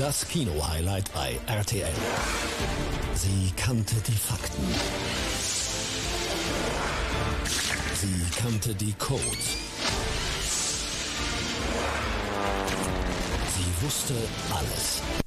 Das Kino-Highlight bei RTL. Sie kannte die Fakten. Sie kannte die Codes. Sie wusste alles.